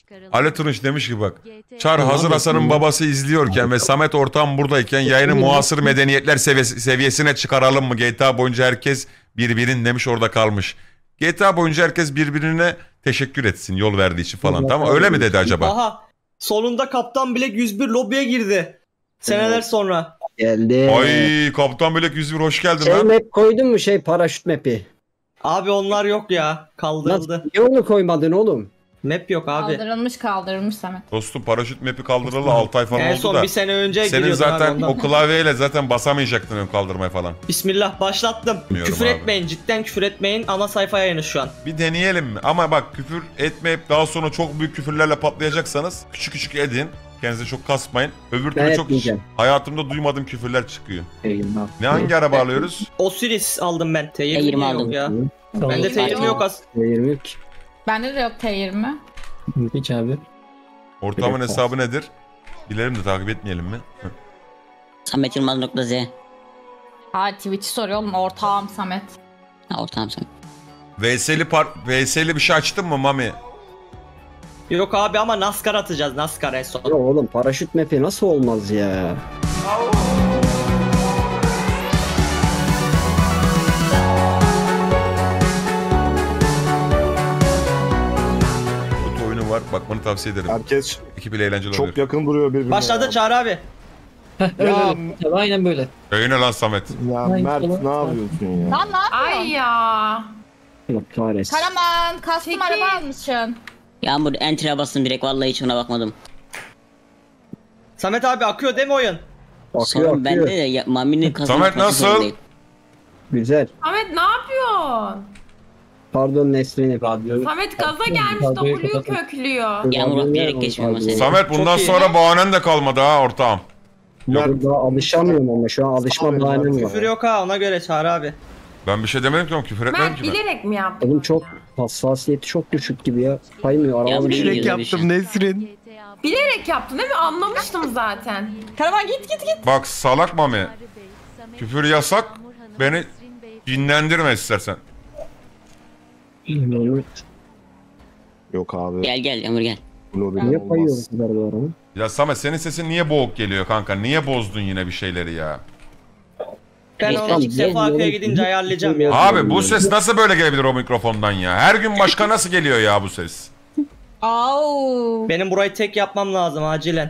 Ali Turunç demiş ki bak. Çar Hazır Hasan'ın babası izliyorken ve Samet Ortam buradayken yayını muasır medeniyetler seviyesine çıkaralım mı? GTA boyunca herkes birbirin demiş, orada kalmış. GTA boyunca herkes birbirine teşekkür etsin yol verdiği için falan. Tamam, öyle mi dedi acaba? Aha. Sonunda Kaptan Bilek 101 lobiye girdi. Seneler sonra. Geldi. Ay Kaptan Bilek 101 hoş geldin Şey lan. map koydun mu, paraşüt map'i? Abi onlar yok ya. Kaldırıldı. Niye onu koymadın oğlum? Map yok abi. Kaldırılmış Samet. Dostum paraşüt map'i kaldıralı 6 ay falan En oldu son da. bir sene önce Senin giriyordun zaten abi ondan. o klavyeyle zaten basamayacaktın ön kaldırmaya falan. Bismillah başlattım. Bilmiyorum Küfür abi. etmeyin, cidden küfür etmeyin. Ana sayfaya yayını şu an. Bir deneyelim mi? Ama bak, küfür etmeyip daha sonra çok büyük küfürlerle patlayacaksanız küçük küçük edin. Kendinize çok kasmayın. Öbür türlü Ben çok etmeyeceğim. hayatımda duymadığım küfürler çıkıyor. Eyvallah. Ne, hangi araba alıyoruz? Osiris aldım ben. T20 T20 yok aldım. ya. Tamam. Bende T20 yok az. 20. Bende de yok T20. Hiç abi. Ortamın Evet. hesabı nedir? Bilelim de takip etmeyelim mi? Samet Yılmaz.z. Ha, Twitch'i soruyor oğlum, ortağım Samet. Ha, ortağım Samet. VS'li bir şey açtın mı Mami? Yok abi ama NASCAR atacağız. NASCAR en son. Ya oğlum paraşüt map'i nasıl olmaz ya? Kutu oyunu var. Bakmanı tavsiye ederim. Herkes Ekip ile eğlenceli çok oluyor. yakın duruyor birbirine. Başladı Çağrı abi. Ya, aynen böyle. Yayına lan Samet. Ya Mert ne yapıyorsun ya? Lan ne yapıyorsun? Ay ya. Allah kahretsin. Karaman, custom Peki. araba almışsın. Yağmur enter'e bastım direkt, vallahi hiç ona bakmadım. Samet abi akıyor değil mi oyun? Akıyor Sorun bende akıyor. de Mami'nin kazanması Samet nasıl? zorundayım. Güzel. Ahmet ne yapıyorsun? Pardon Nesrin'i. Samet gaza gelmiş, W köklüyor. Yağmur bak, bilerek geçmiyorum seni. Samet bundan iyi. sonra bahanen de kalmadı ha ortağım. Yok daha alışamıyorum ama şu an alışma bahanem Küfür var. yok ha, ona göre Çağrı abi. Ben bir şey demedim ki oğlum, küfür etmedim Mert ki ben. bilerek mi yaptın? Oğlum çok hassasiyeti çok düşük gibi ya. Kaymıyor Ya araba. bir bir şey yaptım Nesrin. Bilerek yaptın değil mi? Anlamıştım zaten. Karaman git. Bak salak Mami. Küfür yasak. Beni cinlendirme istersen. Yok abi. Gel Yağmur gel. Lobby Niye olmaz. kayıyoruz bu araba? Ya Samet, senin sesin niye boğuk geliyor kanka? Niye bozdun yine bir şeyleri ya? Ben Neyse, onu ilk sefa ben- köye gidince ayarlayacağım ya. Abi bu ses nasıl böyle gelebilir o mikrofondan ya? Her gün başka nasıl geliyor ya bu ses? Au. Benim burayı tek yapmam lazım acilen.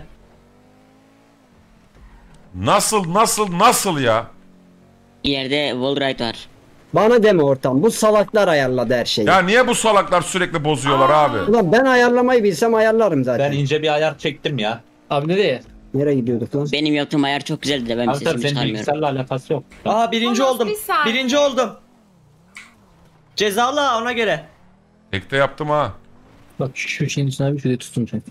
Nasıl ya? Bir yerde Wallride var. Bana deme ortam. Bu salaklar ayarladı her şeyi. Ya niye bu salaklar sürekli bozuyorlar abi? Ulan ben ayarlamayı bilsem ayarlarım zaten. Ben ince bir ayar çektim ya. Abi nereye? Nereye gidiyorduk lan? Benim yaptığım ayar çok güzeldi de ben bir Abi tabii sesimi senin çıkarmıyorum. bilgisayarla alakası yok. Aha birinci Ama oldum. bir saniye. Birinci oldum. Cezalı ha, ona göre. Tekte yaptım ha. Bak şu şeyin içine bir şuraya tutun sen.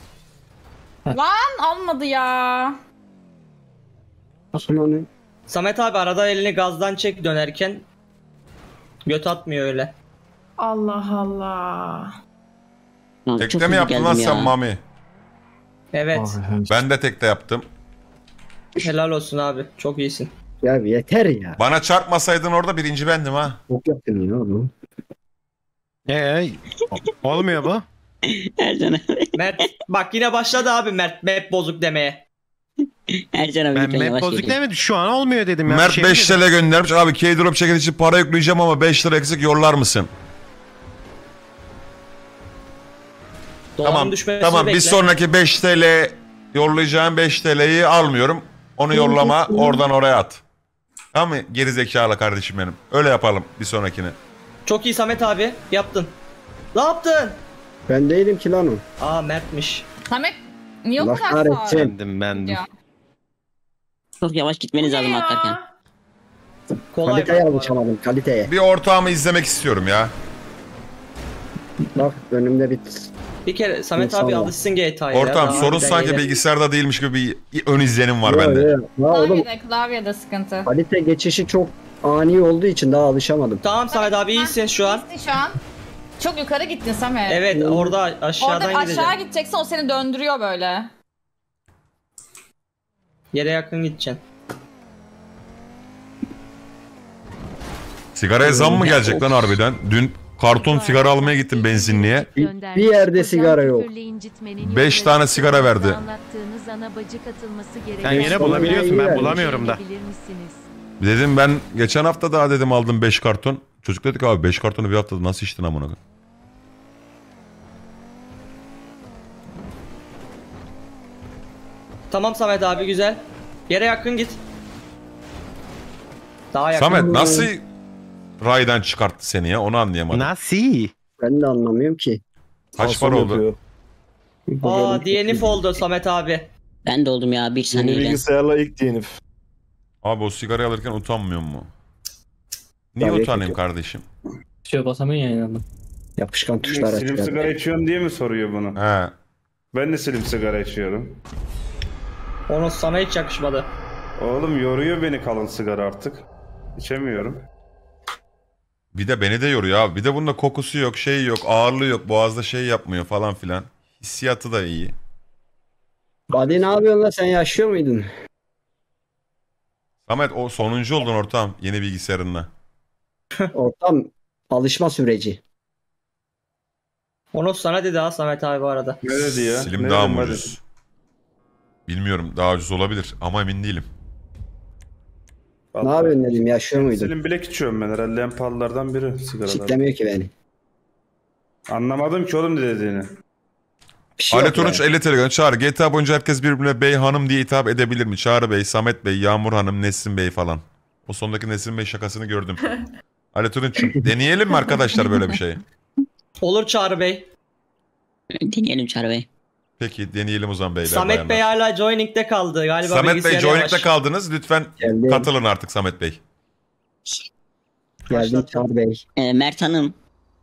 Lan almadı ya. Nasıl onu? Samet abi arada elini gazdan çek dönerken. Göt atmıyor öyle. Allah Allah. Çok Tekte mi hızlı yaptın geldim lan ya. sen Mami? Evet. Ben de tekte yaptım. Helal olsun abi. Çok iyisin. Ya yeter ya. Bana çarpmasaydın orada birinci bendim ha. Çok yakın ya oğlum. Olmuyor bu. Ercan abi. Mert bak yine başladı abi Mert map bozuk demeye. Ercan abi lütfen yavaş geçin. demedim, şu an olmuyor dedim ya. Mert 5 TL göndermiş. Abi K-Drop çekil için para yükleyeceğim ama 5 lira eksik, yollar mısın? Doların Tamam. düşmesini Tamam, bekle. bir sonraki 5 TL yollayacağım 5 TL'yi almıyorum. Onu yollama, oradan oraya at. Tamam mı? Geri zekalı kardeşim benim. Öyle yapalım bir sonrakine. Çok iyi Samet abi. Yaptın. Ne yaptın? Ben değilim ki lan o. Aa Mert'miş. Samet niye o Allah kadar kahretsin. sağ? Ya. Çok yavaş gitmeniz lazım Ya. atlarken. Kolay. Kaliteye bak. alışamadım kaliteye. Bir ortağımı izlemek istiyorum ya. Bak önümde bir... Bir kere Samet abi İnşallah. alışsın GTA'ya. Ortağım sorun sanki bilgisayarda değilmiş gibi bir ön izlenim var bende. Ya oğlum Klavyede sıkıntı. kalite geçişi çok ani olduğu için daha alışamadım. Tamam Samet abi iyisin şu an. İyisin şu an. Çok yukarı gittin Samet. Evet orada Orada aşağıdan aşağı gideceksin. gideceksin, o seni döndürüyor böyle. Yere yakın gideceksin. Sigaraya zam mı gelecek lan harbiden? Dün Karton sigara almaya gittim benzinliğe. Bir yerde sigara yok. 5 tane sigara verdi. Sen yine bulabiliyorsun, ben bulamıyorum da. Dedim ben geçen hafta daha dedim aldım 5 karton. Çocuk dedik abi 5 kartonu bir haftada nasıl içtin amına koyayım? Tamam Samet abi güzel. Yere yakın git. Daha yakın. Samet nasıl raydan çıkarttı seni ya onu anlayamadım. Nasıl? Ben de anlamıyorum ki. Kaç para oldu? Yapıyor. Aa DNF oldu Samet abi. Ben de oldum ya bir Yeni saniyeyle. bilgisayarla ilk DNF. Abi o sigarayı alırken utanmıyor mu? Niye Tabii ki utanayım çok. kardeşim? Şey basamıyorsun ya yanından. Yapışkan tuşlar Silim açıyor. sigara içiyorsun diye mi soruyor bunu? He. Ben de silim sigara içiyorum. Onu sana hiç yakışmadı. Oğlum yoruyor beni kalın sigara artık. İçemiyorum. Bir de beni de yoruyor abi. Bir de bunda kokusu yok, şey yok, ağırlığı yok, boğazda şey yapmıyor falan filan. Hissiyatı da iyi. Hadi ne yapıyorsun lan, sen yaşıyor muydun? Samet o sonuncu oldun ortağım yeni bilgisayarınla. Ortam alışma süreci. Onu sana dedi ha Samet abi bu arada. Ne dedi ya? Silim Ne daha dedim mı hadi? ucuz? Bilmiyorum daha ucuz olabilir ama emin değilim. Ne yapıyorsun dedim, yaşıyor muydun? Silim bilek içiyorum ben herhalde en pahalılardan biri sigaralar. Siklemiyor ki beni. Anlamadım ki oğlum ne dediğini. Bir şey Ali yok Tunç ya. 50 TL Çağrı GTA boyunca herkes birbirine bey hanım diye hitap edebilir mi? Çağrı Bey, Samet Bey, Yağmur Hanım, Nesrin Bey falan. O sondaki Nesrin Bey şakasını gördüm. Ali Tunç deneyelim mi arkadaşlar böyle bir şey? Olur Çağrı Bey. Deneyelim Çağrı Bey. Peki deneyelim o zaman beyler. Samet Bey bayanlar. hala joining'de kaldı. Galiba Samet Bey bilgisayarı joining'de yavaş. kaldınız. Lütfen Geldim. katılın artık Samet Bey. Geldim Çağrı Bey. Mert Hanım.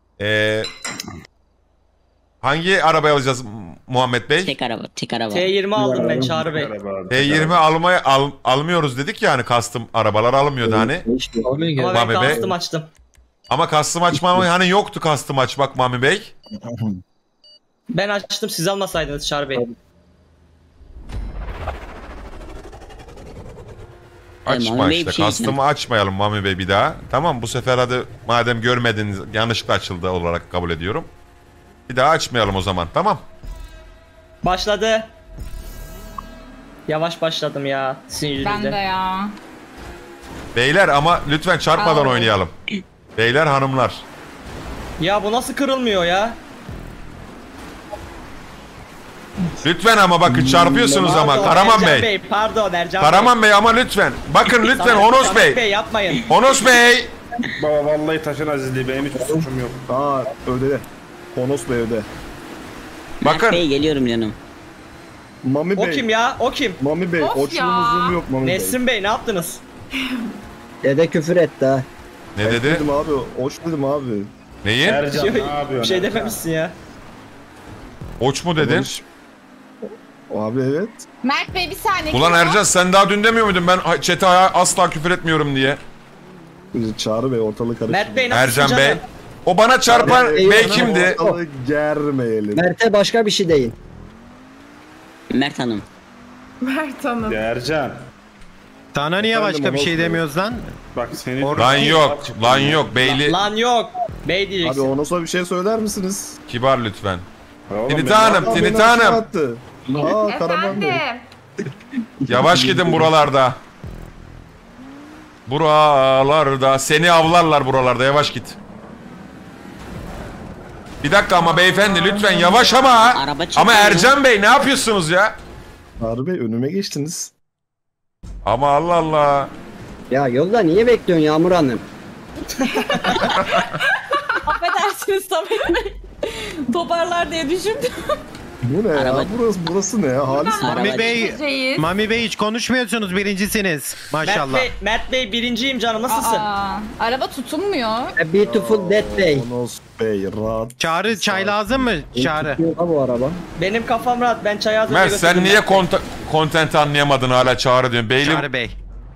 Hangi arabayı alacağız Muhammed Bey? Tek araba. Tek araba. T20 aldım ben Çağrı Bey. T20 almıyoruz dedik yani custom arabalar almıyordu hani. İşte. Olmuyor Ama ki. Mami ben Bey. custom açtım. Ama custom açma hani yoktu custom açmak Mami Bey. Ben açtım siz almasaydınız Çağrı Bey. Açma Mami Bey işte bir şey custom'ı açmayalım Mami Bey bir daha. Tamam bu sefer hadi madem görmediniz yanlışlıkla açıldı olarak kabul ediyorum. Bir daha açmayalım o zaman tamam. Başladı. Yavaş başladım ya sizin Ben de yüzünüzden. ya. Beyler ama lütfen çarpmadan Aa. oynayalım. Beyler hanımlar. Ya bu nasıl kırılmıyor ya? Lütfen ama bakın çarpıyorsunuz ama Pardon, Karaman Ercan Bey. Pardon Ercan Karaman Bey ama lütfen. Bakın lütfen Samet- Honos Samet Bey. yapmayın. Honos Bey. Baba vallahi taşın azizliği benim hiç suçum yok. Aa öde. Honos Bey öde. Bakın. Mert Bey geliyorum canım. Mami O Bey. kim ya? O kim? Mami Bey. Of Oçluğumuzun ya. yok Mami Bey. Nesrin Bey ne yaptınız? Dede küfür etti ha. Ne dedi? Dedim abi. Oç dedim abi. Neyi? Ercan Bir ne yapıyorsun? Bir şey Ercan? dememişsin ya. Oç mu dedin? Abi evet. Mert Bey bir saniye. Ulan kim o? Ercan sen daha dün demiyor muydun ben chat'e asla küfür etmiyorum diye. Çağrı Bey ortalık karıştı. Mert Bey nasılsın Ercan canım? Bey. O bana çarpan Eyvallah. bey kimdi? Ortalığı germeyelim. Mert'e başka bir şey deyin. Mert Hanım. Mert Hanım. Ya Ercan. Efendim, Sana niye başka bir Honos şey Bey. demiyoruz lan? Bak senin... Lan yok. Lan yok. Beyli Lan yok. Bey Abi diyeceksin. Honos'a bir şey söyler misiniz? kibar lütfen. Oğlum, Tinita ben- Hanım, Aa, Tinita beni aşağı Hanım. attı. Aa Karaman Bey. Efendim. Yavaş gidin buralarda. Buralarda. Seni avlarlar buralarda. Yavaş git. Bir dakika ama beyefendi lütfen yavaş ama. Araba çekiyor. Ama Ercan Bey ne yapıyorsunuz ya? Çağrı Bey önüme geçtiniz. Ama Allah Allah. Ya yolda niye bekliyorsun Yağmur Hanım? Affedersiniz Samet Bey. Toparlar diye düşündüm. Bu ne Araba- ya? Burası ne ya? Halis Araba- Mami Bey, Gideceğiz. Mami Bey hiç konuşmuyorsunuz birincisiniz. Maşallah. Mert Bey birinciyim canım nasılsın? Aa, araba tutunmuyor. A Beautiful Dead Day. Honos Bey rahat. Çağrı çay lazım mı? Çağrı. Tutuyor ha bu araba. Benim kafam rahat ben çay az önce Mert sen götürdüm niye Mert Bey. content anlayamadın hala Çağrı diyorsun. Beyli Çağrı Bey.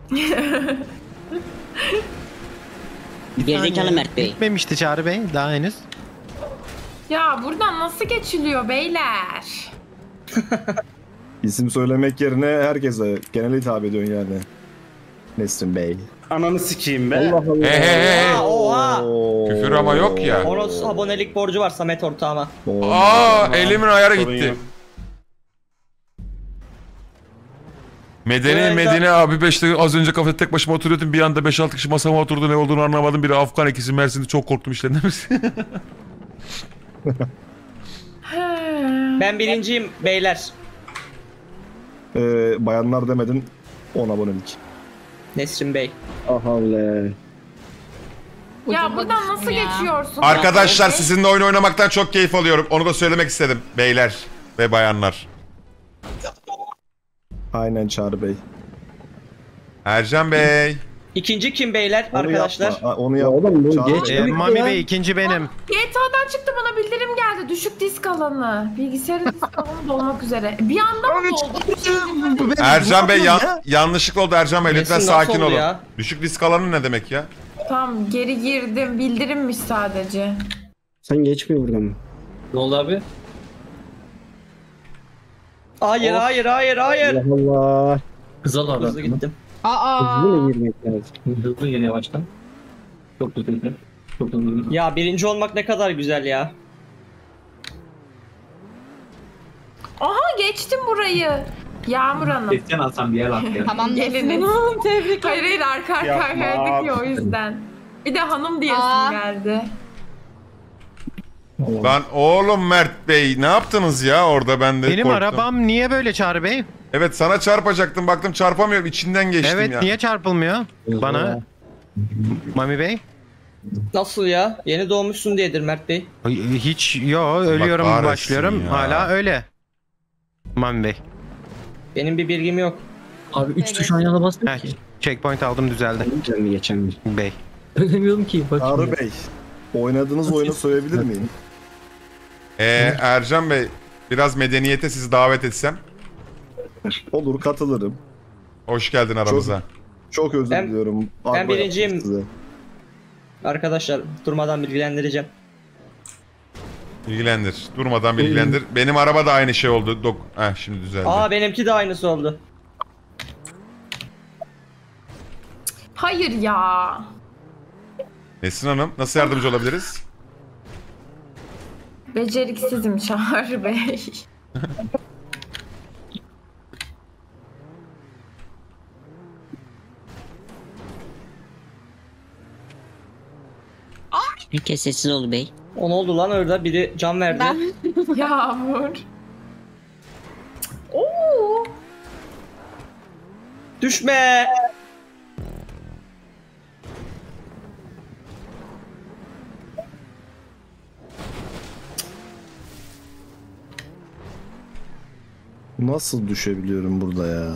Gerizekalı Mert Bey. Gitmemişti Çağrı Bey daha henüz. Ya buradan nasıl geçiliyor beyler? İsim söylemek yerine herkese genel hitap ediyorsun yani. Nesrin Bey. Ananı sikeyim be. Allah Allah. He. Oha. Küfür ama yok ya. Onos abonelik borcu var Samet ortağıma. Elimin ayarı Sorun gitti. yok. Medeni Medine abi 5 dakika az önce kafede tek başıma oturuyordum. Bir anda 5-6 kişi masama oturdu, ne olduğunu anlamadım. Biri Afgan, ikisi Mersin'de, çok korktum işlerinde. Ben birinciyim beyler. Bayanlar demedin 10 abonelik. Nesrin Bey. Ah Allah. Ya Ucunda buradan nasıl düştüm ya. geçiyorsun? Arkadaşlar Ya? sizinle oyun oynamaktan çok keyif alıyorum. Onu da söylemek istedim beyler ve bayanlar. Aynen Çağrı Bey. Ercan Bey. İkinci kim beyler Onu arkadaşlar? yapma. Onu Ya yapma. oğlum bu Çağrı geç. Bey. Mami Bey ikinci benim. GTA'dan çıktı, bana bildirim geldi. Düşük disk alanı. Bilgisayarın disk alanı dolmak üzere. Bir anda mı doldu? Ercan Bey yanlışlıkla oldu Ercan Bey, lütfen Nesin, sakin nasıl oldu olun. ya? Düşük disk alanı ne demek ya? Tamam, geri girdim. Bildirimmiş sadece. Sen geçmiyor buradan. Ne oldu abi? Hayır hayır hayır hayır. Allah Allah. Kızal abi. Hızlı gittim. Aa. Hızlı mı girmek lazım? Hızlı yeni yavaştan. Çok hızlı. Çok hızlı. Ya birinci olmak ne kadar güzel ya. Aha, geçtim burayı. Yağmur Hanım. Geçen alsam bir yer bak ya. Tamam Geliniz. Tebrik Hayır hayır, arka arkaya Yapma verdik abi. ya, o yüzden. Bir de hanım diyesim Aa. geldi. Lan oğlum Mert Bey, ne yaptınız ya orada, ben de Benim korktum. arabam niye böyle Çağrı Bey? Evet, sana çarpacaktım, baktım çarpamıyorum, içinden geçtim Evet ya. niye çarpılmıyor bana? Mami Bey? Nasıl ya? Yeni doğmuşsun diyedir Mert Bey. Hiç ölüyorum kahretsin başlıyorum. ya. Hala öyle. Mami Bey. Benim bir bilgim yok. Abi 3 tuş aynı anda bastım Heh, ki. checkpoint aldım düzeldi. Güzel mi geçen mi? Bey. Ölemiyorum ki. Bak Çağrı şimdi. Bey. Oynadığınız oyunu söyleyebilir miyim? Ercan Bey, biraz medeniyete sizi davet etsem. Olur, katılırım. Hoş geldin aramıza. Çok özür Ben- diliyorum. ben Araba birinciyim. yaptım size. Arkadaşlar durmadan bilgilendireceğim. Bilgilendir. Durmadan bilgilendir. Benim araba da aynı şey oldu. Şimdi düzeldi. Aa, benimki de aynısı oldu. Hayır ya. Nesin Hanım, nasıl yardımcı olabiliriz? Beceriksizim Çağrı Bey. Herkes sessiz ol bey. O ne oldu lan orada? Biri can verdi. Ben Yağmur. Oo. Düşme. Nasıl düşebiliyorum burada ya?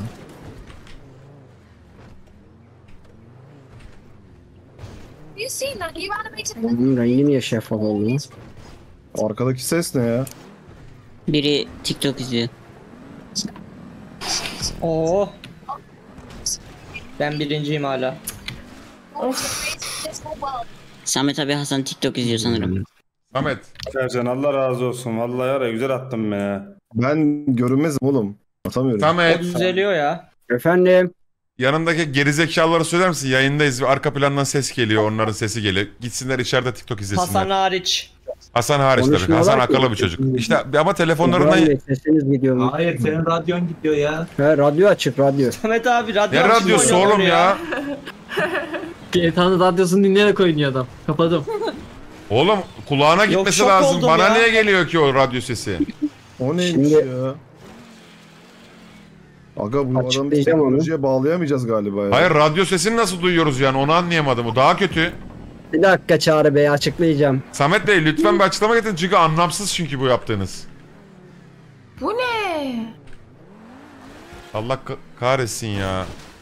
Bunun rengi niye şeffaf oldu? Arkadaki ses ne ya? Biri TikTok izliyor. Oo. Ben birinciyim hala. Samet abi Hasan TikTok izliyor sanırım. Samet. Ercan Allah razı olsun. Vallahi var ya, güzel attın beni ya. Ben görünmezim oğlum. Atamıyorum. O Samet. düzeliyor ya. Efendim? Yanındaki gerizekalıları söyler misin? Yayındayız ve arka plandan ses geliyor. Onların sesi geliyor. Gitsinler içeride TikTok izlesinler. Hasan hariç. Hasan hariç tabii. Konuşmuyorlar Hasan ki. akıllı bir çocuk. İşte ama telefonlarından... İbrahim Bey, sesiniz gidiyor mu? Hayır senin radyon gidiyor ya. He, radyo açık radyo. Samet abi radyo Ne açıp radyosu oynuyor oğlum ya? GTA'nın radyosunu dinleyerek oynuyor adam. Kapadım. Oğlum kulağına gitmesi şok lazım. oldum Bana ya. niye geliyor ki o radyo sesi? O neymiş Şimdi- ya? Aga bu adamı Açıklayacağım onu. teknolojiye bağlayamayacağız galiba ya. Hayır, radyo sesini nasıl duyuyoruz yani, onu anlayamadım. O daha kötü. Bir dakika Çağrı Bey, açıklayacağım. Samet Bey lütfen bir açıklama getirin çünkü anlamsız çünkü bu yaptığınız. Bu ne? Allah kahretsin ya.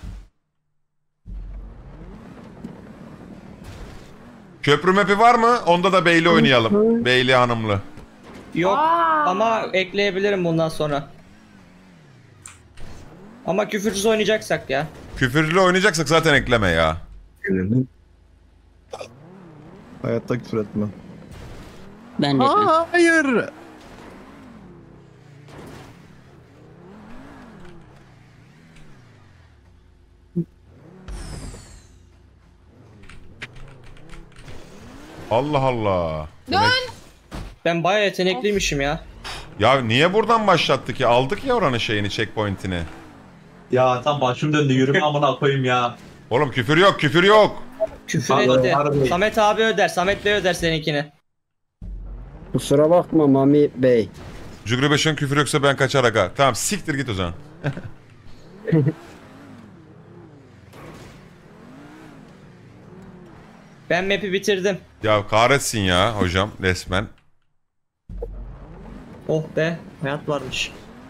Köprü map'i var mı? Onda da Beyli oynayalım. Beyli hanımlı. Yok Aa. ama ekleyebilirim bundan sonra. Ama küfürsüz oynayacaksak ya. Küfürlü oynayacaksak zaten ekleme ya. Hayatta küfür etmem. Ben de etmem. Hayır. Allah Allah. Ben bayağı yetenekliymişim ya. Ya niye buradan başlattı ki? Aldık ya oranın şeyini, checkpoint'ini. Ya tam başım döndü yürüme amına koyayım ya. Oğlum küfür yok, küfür yok. Küfür Harbi, etti. harbi. Samet abi öder. Samet Bey öder seninkini. Kusura bakma Mami Bey. Cügrü Beş'in küfür yoksa ben kaçar aga. Tamam siktir git o zaman. Ben map'i bitirdim. Ya kahretsin ya hocam resmen. Oh be. Hayat varmış.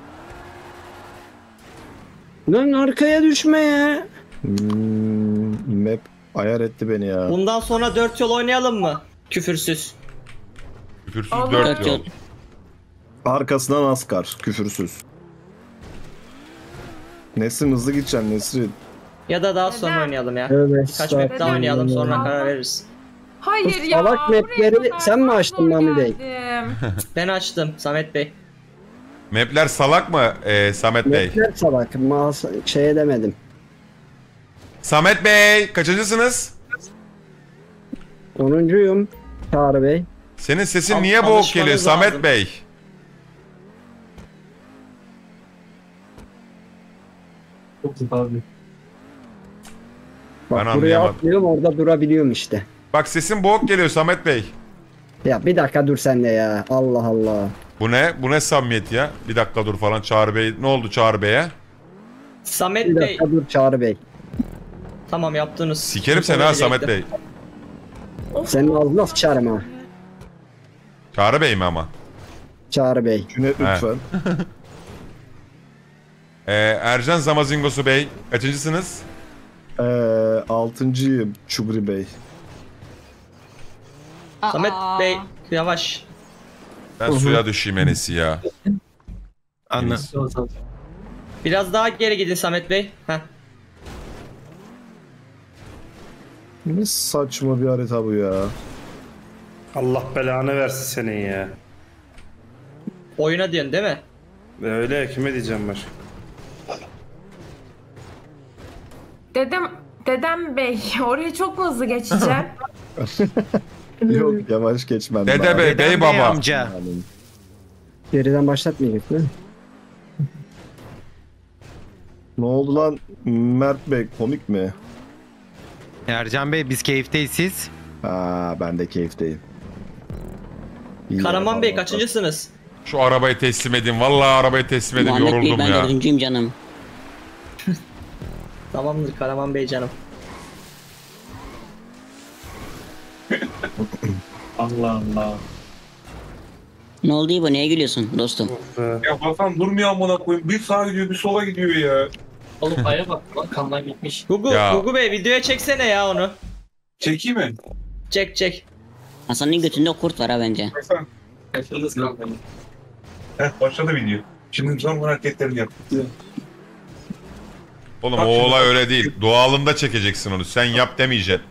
Lan arkaya düşme ya. Map ayar etti beni ya. Bundan sonra 4 yol oynayalım mı? Küfürsüz. Küfürsüz Allah. 4 yol. Arkasından Askar. Küfürsüz. Nesrin hızlı gideceksin Nesrin. Ya da daha sonra Neden? oynayalım ya. Evet. Kaç map daha oynayalım sonra karar veririz. Hayır Bu ya. salak buraya mapleri kadar sen mi açtın Mami Bey? geldim. Ben açtım Samet Bey. Mapler salak mı Samet Bey? Mapler salak. Şey demedim. Samet Bey kaçıncısınız? 10'uncuyum. Çağrı Bey. Senin sesin Al- niye boğuk alışmanız geliyor lazım. Samet Bey? Çok zıt abi. Bak Ben buraya anlayamadım. atlıyorum orada durabiliyorum işte. Bak sesin boğuk geliyor Samet Bey. Ya bir dakika dur sen de ya. Allah Allah. Bu ne? Bu ne samimiyet ya? Bir dakika dur falan Çağrı Bey. Ne oldu Çağrı Bey'e? Samet Bir Bey. dakika dur Çağrı Bey. Tamam yaptınız. Sikerim seni ha Samet Bey. Senin ağzına sıçarım ha. Çağrı Bey mi ama? Çağrı Bey. Cüneyt lütfen. Ercan Zamazingosu Bey. Kaçıncısınız? 6.'yım Çugri Bey. Samet Bey yavaş. Ben suya düşeyim en iyisi ya. Anla. Biraz daha geri gidin Samet Bey. Heh. Ne saçma bir harita bu ya. Allah belanı versin senin ya. Oyuna diyorsun değil mi? Öyle kime diyeceğim başka? Dedem Bey, oraya çok mu hızlı geçeceğim? Yok yavaş geçmem. Dede lazım. Bey, Bey Baba. Amca. Yani. Geriden başlatmayacak değil mi? Ne oldu lan Mert Bey komik mi? Ercan Bey biz keyifteyiz siz. Ha ben de keyfteyim. İyi Karaman ya, Bey vallahi. kaçıncısınız? Şu arabayı teslim edin. Vallahi arabayı teslim edin. Muhammed Bey Yoruldum ben ya. 4'üncüyüm canım. Tamamdır Karaman Bey canım. Allah Allah. Ne oldu İbo neye gülüyorsun dostum? Of be. Ya Hasan durmuyor amına koyayım. Bir sağa gidiyor bir sola gidiyor ya. Oğlum aya bak lan kandan gitmiş. Ya. Gugu Bey videoya çeksene ya onu. Çekeyim mi? Çek. Hasan'ın götünde kurt var ha bence. Hasan. Kaçırdınız kandan. Başladı video. Şimdi son hareketlerini yap. Oğlum Bak o şimdi. olay öyle değil. Doğalında çekeceksin onu. Sen yap demeyeceksin.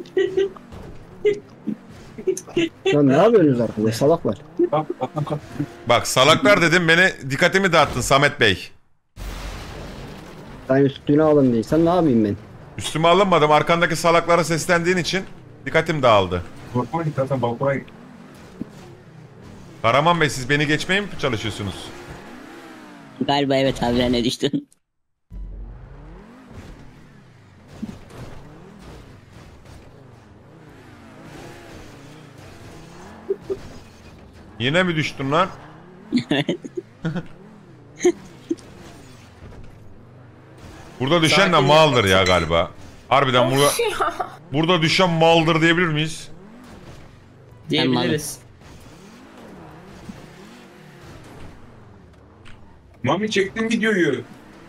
Lan ne yapıyorsunuz arkadaş salaklar? Bak. Bak salaklar dedim beni dikkatimi dağıttın Samet Bey. Sen üstüne alın değilsen ne yapayım ben? Üstüme alınmadım. Arkandaki salaklara seslendiğin için dikkatim dağıldı. Balkona git Hasan balkona git. Karaman Bey siz beni geçmeye mi çalışıyorsunuz? Galiba evet abi ne düştün? Yine mi düştün lan? Burada düşen de Sakin maldır ya galiba. Harbiden burada, Of ya. burada düşen maldır diyebilir miyiz? Diyebiliriz. Mami çektim videoyu.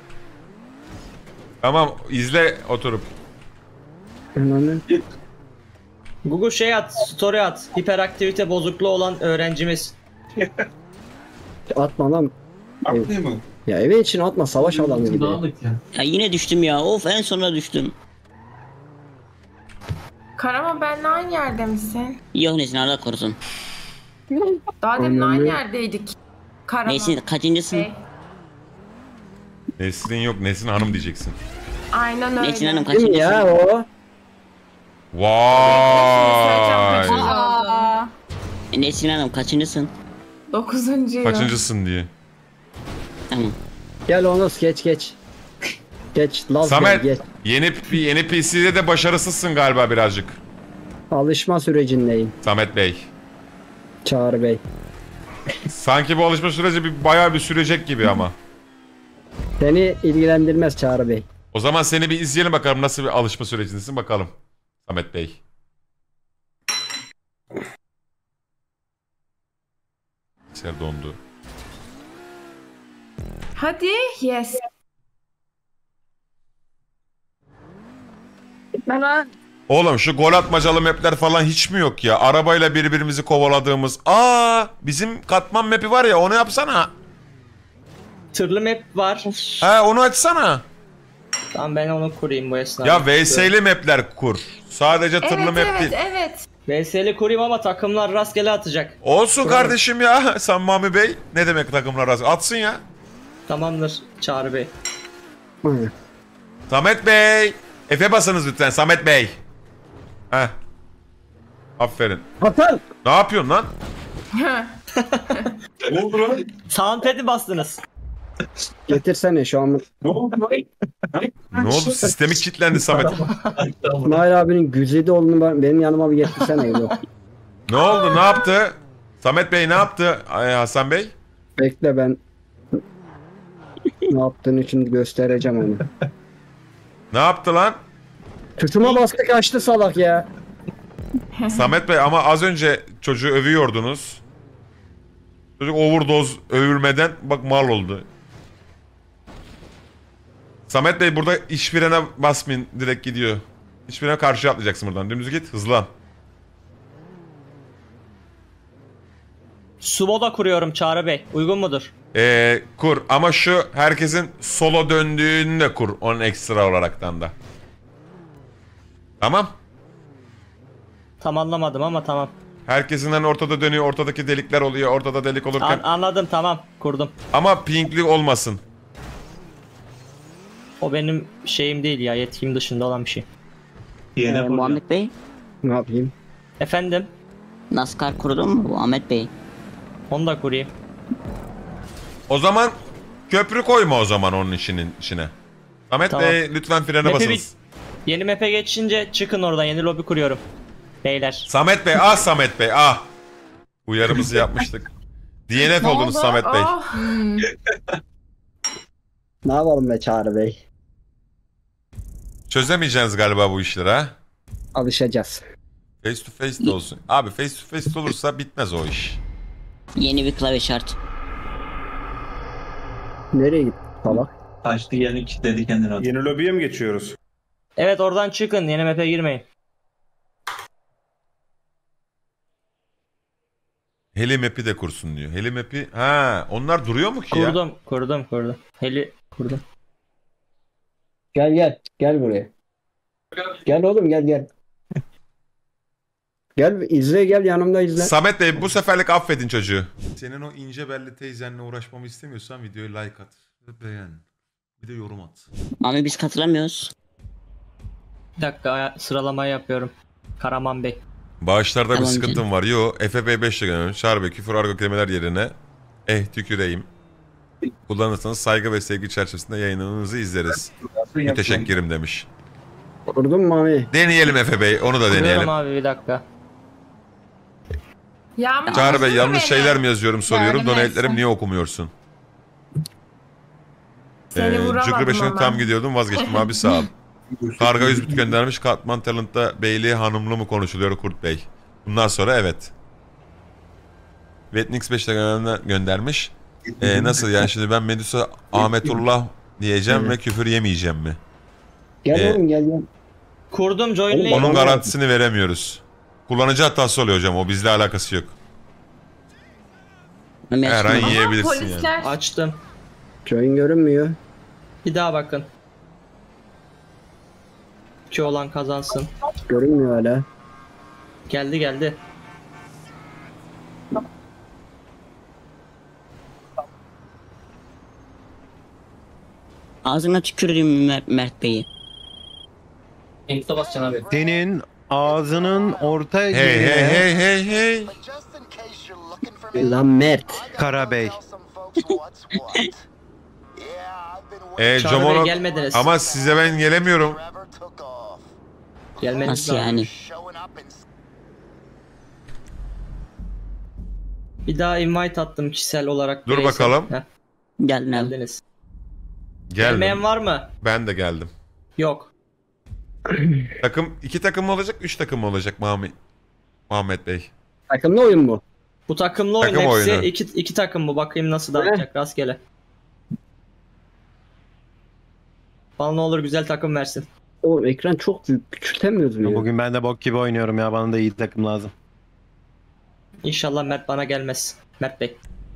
Tamam izle oturup. Ananı. Gugu şey at, story at. Hiperaktivite bozukluğu olan öğrencimiz. Atma lan. Atlayayım mı? Ya evin içine atma savaş alanı gibi. Dağılık ya. Ya yine düştüm ya. Of en sonuna düştüm. Karaman benle aynı yerde misin? Yok Nesin Allah korusun. Daha demin Anladım. aynı yerdeydik. Karaman Nesin kaçıncısın? Bey. Nesrin yok Nesrin Hanım diyeceksin. Aynen öyle. Nesin Hanım Kim ya kaçıncısın? o? Vay. Kaçıncı? Nesin Hanım kaçıncısın? 9. yıl. Kaçıncısın diye. Tamam. Gel Onos geç. Geç Laz Samet geç. yeni PC'de de başarısızsın galiba birazcık. Alışma sürecindeyim Samet Bey. Çağrı Bey. Sanki bu alışma süreci bayağı bir sürecek gibi ama. Seni ilgilendirmez Çağrı Bey. O zaman seni bir izleyelim bakalım nasıl bir alışma sürecindesin bakalım. Samet Bey. Ser dondu. Hadi yes. Bana Oğlum şu gol atmacalı mapler falan hiç mi yok ya? Arabayla birbirimizi kovaladığımız. Bizim katman mapi var ya onu yapsana. Tırlı map var. Onu açsana. Tamam ben onu kurayım bu esnada. Ya VS'li mapler kur. Sadece tırlı evet map değil. evet. VS'li kurayım ama takımlar rastgele atacak. Olsun kardeşim ya. Mami Bey. Ne demek takımlar arası? Atsın ya. Tamamdır Çağrı Bey. Hı. Samet Bey. Efe basınız lütfen Samet Bey. Heh. Aferin. Hasan! Ne yapıyorsun lan? Ne oldu lan? Soundpad'i bastınız. Getirsene şu an. Ne oldu lan? Ne oldu? Sistemi kilitlendi Samet. İsmail abinin güzide olduğunu benim yanıma bir getirsene. Ne oldu? Ne yaptı? Samet Bey ne yaptı? Hasan Bey? Bekle ben ne yaptığını şimdi göstereceğim onu. Ne yaptı lan? Tuşuma bastı kaçtı salak ya. Samet Bey ama az önce çocuğu övüyordunuz. Çocuk overdose övülmeden bak mal oldu. Samet Bey burada iş frene basmayın direkt gidiyor. İş frene karşıya atlayacaksın buradan. Dümdüz git hızlan. Sumo da kuruyorum Çağrı Bey. Uygun mudur? Kur ama şu herkesin solo döndüğünü de kur. Onun ekstra olaraktan da. Tamam. Tam anlamadım ama tamam. Herkesin hani ortada dönüyor, ortadaki delikler oluyor, ortada delik olurken. Anladım tamam kurdum. Ama pinkli olmasın. O benim şeyim değil ya, yetkim dışında olan bir şey. Muhammed Bey, Ne yapayım? Efendim? NASCAR kurdun mu bu Ahmet Bey? Onu da kurayım. O zaman köprü koyma o zaman onun içine. Samet Tamam. Bey lütfen frene Map'e basınız. Yeni map'e geçince çıkın oradan, yeni lobi kuruyorum. Beyler. Samet Bey, Samet Bey, Uyarımızı yapmıştık. DNF oldunuz Samet Bey. Oh. Ne yapalım be Çağrı Bey? Çözemeyeceğiniz galiba bu işleri ha. Alışacağız. Face to face de olsun. Abi face to face olursa bitmez o iş. Yeni bir klavye şart. Nereye gitti salak? Açtı yani kilitledi kendini. Yeni lobiye mi geçiyoruz? Evet oradan çıkın, yeni map'e girmeyin. Heli map'i de kursun diyor. Heli map'i onlar duruyor mu ki ya? Kurdum. Heli kurdum. Gel buraya. Gel oğlum gel. Gel izle gel yanımda izle. Samet Bey bu seferlik affedin çocuğu. Senin o ince belli teyzenle uğraşmamı istemiyorsan videoyu like at ve beğen. Bir de yorum at. Mami biz katılamıyoruz. Bir dakika sıralamayı yapıyorum. Karaman Bey. Bağışlarda bir Tamam sıkıntım canım. var. Yo Efe Bey 5 göndermiş. Çağrı Bey küfür argo kelimeler yerine tüküreyim. Kullanırsanız saygı ve sevgi çerçevesinde yayınlarınızı izleriz. Müteşekkirim demiş. Kurdun mu Mami? Deneyelim Efe Bey onu da deneyelim. Kuruyorum abi bir dakika. Yağmur Çağrı Bey bozdu yanlış beni. şeyler mi yazıyorum soruyorum. Gördüm Donate'lerim neyse. niye okumuyorsun? Seni vuramadım Cıgır beşine ama. tam gidiyordum vazgeçtim abi sağ ol. Karga 100 bit göndermiş. Katman Talent'ta beyliği hanımlı mı konuşuluyor Kurt Bey? Bundan sonra evet. Vetnix 5 göndermiş. Nasıl yani şimdi ben Medusa Ahmetullah diyeceğim ve küfür yemeyeceğim mi? Gel oğlum gel. Kurdum join'leyin. Onun garantisini veremiyoruz. Kullanıcı hatası oluyor hocam o bizle alakası yok. Mami Her an açtın mı? yiyebilirsin yani. Polisler. Açtım. Join görünmüyor. Bir daha bakın. 2 olan kazansın. Görünmüyor hala. Geldi. Ağzına tükürdüm Mert Bey'i. Senin ağzının orta Hey. Lan Mert. Karabey. Çağrı Bey Comorok gelmediniz. ama size ben gelemiyorum. Gelmeniz Nasıl lazım. yani? Bir daha invite attım kişisel olarak. Dur Neyse. bakalım. Heh, Geldin abi. geldiniz. Geldim. Gelmeyen var mı? Ben de geldim. Yok. Takım 2 takım mı olacak 3 takım mı olacak Muhammed Bey? Takımlı oyun mu? Bu takımlı oyun Takım hepsi oyunu. iki takım bu. Bakayım nasıl dağıtacak rastgele. Bana ne olur güzel takım versin. O ekran çok büyük. Küçültemiyoruz mu ya? Bugün ben de bok gibi oynuyorum ya. Bana da iyi takım lazım. İnşallah Mert bana gelmez. Mert Bey.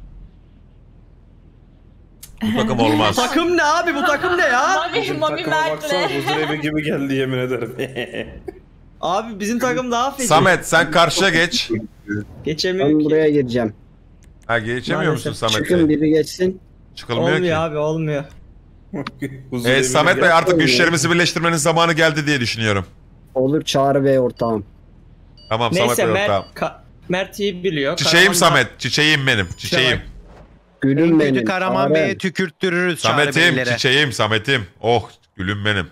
Bu takım olmaz. Takım ne abi? Bu takım ne ya? Mami Baksana Mert'le. huzur evi gibi geldi yemin ederim. Abi bizim takım daha feci. Samet sen karşıya geç. Geçemiyor Ben ki. buraya gireceğim. Ha geçemiyor musun Maalesef. Samet Çıkın Bey? biri geçsin. Çıkılmıyor Olmuyor ki. abi olmuyor. Huzur evine Samet Bey gel. artık güçlerimizi birleştirmenin zamanı geldi diye düşünüyorum. Olur Çağrı Bey ortağım. Tamam Samet Neyse Bey Mert, ortağım. Mert iyi biliyor. Çiçeğim Karaman da- Samet. Çiçeğim benim. Çiçeğim. Gülüm En benim. kötü Karaman Çağrı. Bey'e tükürttürürüz Çağrı Samet'im, Beylere. çiçeğim, Samet'im. Oh, gülüm benim.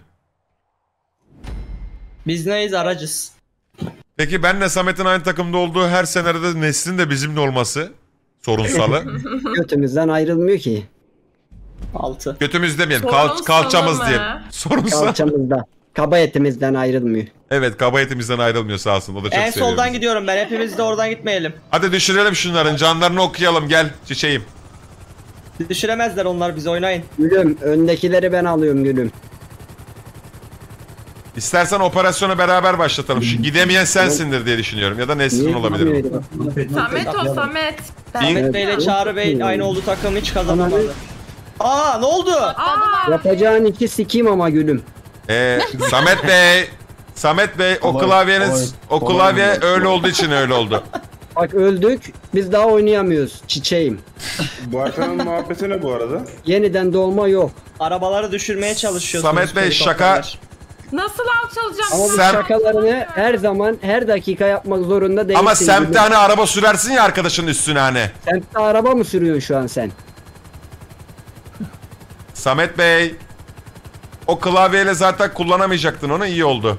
Biz neyiz aracız. Peki benle Samet'in aynı takımda olduğu her senaryoda Nesrin de bizimle olması sorunsalı. Götümüzden ayrılmıyor ki. 6. Götümüz demeyelim, Sorunsalı kalçamız mı? diyelim. Sorunsa. Kalçamızda. Kaba etimizden ayrılmıyor. Evet, kaba etimizden ayrılmıyor sağ olsun. O da çok En seviyor soldan bizi. gidiyorum ben. Hepimiz de oradan gitmeyelim. Hadi düşürelim şunların, canlarını okuyalım. Gel çiçeğim. Düşüremezler onlar bizi oynayın. Gülüm öndekileri ben alıyorum gülüm. İstersen operasyonu beraber başlatalım. Şu gidemeyen sensindir diye düşünüyorum. Ya da Nesrin Niye olabilir. gitmiyor? Samet o Samet. Samet Bey ile Çağrı Bey aynı olduğu takım hiç kazanamadı. Aa ne oldu? Yapacağın iki sikiyim ama gülüm. Samet Bey. Samet Bey o klavyeniz, o klavye öyle olduğu için öyle oldu. Bak öldük. Biz daha oynayamıyoruz. Çiçeğim. Bu arkanın muhabbeti ne bu arada? Yeniden doğma yok. Arabaları düşürmeye çalışıyorsunuz. Samet Bey, helikopterler. Nasıl alçalacağım? Ama bu Sen- şakalarını her zaman her dakika yapmak zorunda değilsin. Ama semtte gülüm. hani araba sürersin ya arkadaşın üstüne hani. Semtte araba mı sürüyorsun şu an sen? Samet Bey. O klavyeyle zaten kullanamayacaktın onu, iyi oldu.